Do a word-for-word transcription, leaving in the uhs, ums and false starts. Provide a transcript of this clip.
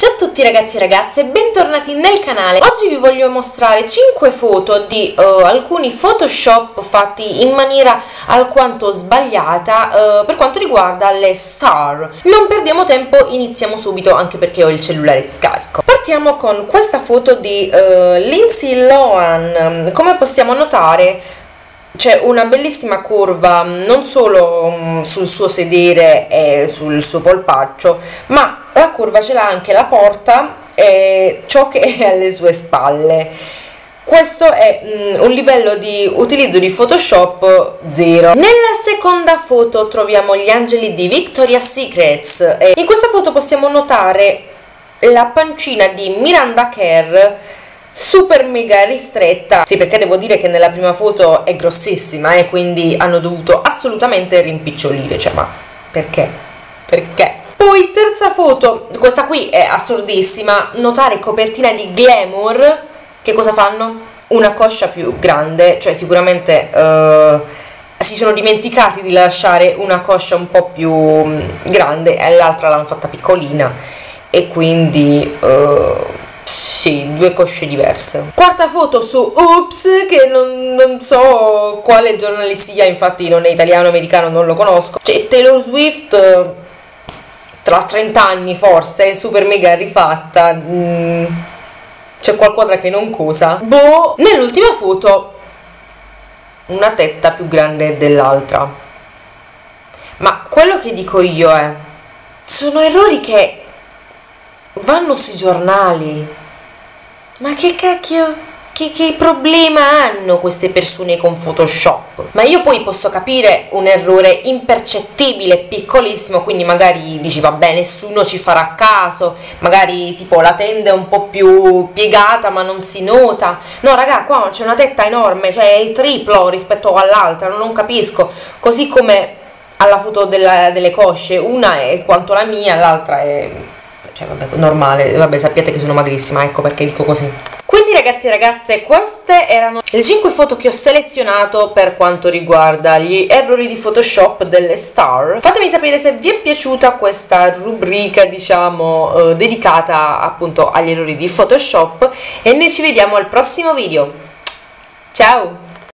Ciao a tutti ragazzi e ragazze, bentornati nel canale. Oggi vi voglio mostrare cinque foto di uh, alcuni Photoshop fatti in maniera alquanto sbagliata uh, per quanto riguarda le star. Non perdiamo tempo, iniziamo subito anche perché ho il cellulare scarico. Partiamo con questa foto di uh, Lindsay Lohan. Come possiamo notare c'è una bellissima curva non solo um, sul suo sedere e sul suo polpaccio, ma la curva ce l'ha anche la porta e ciò che è alle sue spalle. Questo è mm, un livello di utilizzo di Photoshop zero. Nella seconda foto troviamo gli angeli di Victoria's Secret e in questa foto possiamo notare la pancina di Miranda Kerr super mega ristretta. Sì, perché devo dire che nella prima foto è grossissima e eh, quindi hanno dovuto assolutamente rimpicciolire, cioè ma perché? Perché? Poi terza foto, questa qui è assurdissima, notare copertina di Glamour, che cosa fanno? Una coscia più grande, cioè sicuramente uh, si sono dimenticati di lasciare una coscia un po' più um, grande e l'altra l'hanno fatta piccolina e quindi uh, sì, due cosce diverse. Quarta foto su Oops, che non, non so quale giornale sia, infatti non è italiano, americano, non lo conosco. Cioè Taylor Swift tra trenta anni forse, super mega rifatta, mm, c'è qualcosa che non cosa. Boh, nell'ultima foto una tetta più grande dell'altra. Ma quello che dico io è, sono errori che vanno sui giornali. Ma che cacchio, che, che problema hanno queste persone con Photoshop? Ma io poi posso capire un errore impercettibile, piccolissimo, quindi magari dici vabbè nessuno ci farà caso, magari tipo la tenda è un po' più piegata ma non si nota. No raga, qua c'è una tetta enorme, cioè è il triplo rispetto all'altra, non capisco. Così come alla foto della, delle cosce, una è quanto la mia, l'altra è... cioè vabbè, normale, vabbè sappiate che sono magrissima, ecco perché dico così. Quindi ragazzi e ragazze, queste erano le cinque foto che ho selezionato per quanto riguarda gli errori di Photoshop delle star. Fatemi sapere se vi è piaciuta questa rubrica, diciamo, eh, dedicata appunto agli errori di Photoshop e noi ci vediamo al prossimo video. Ciao!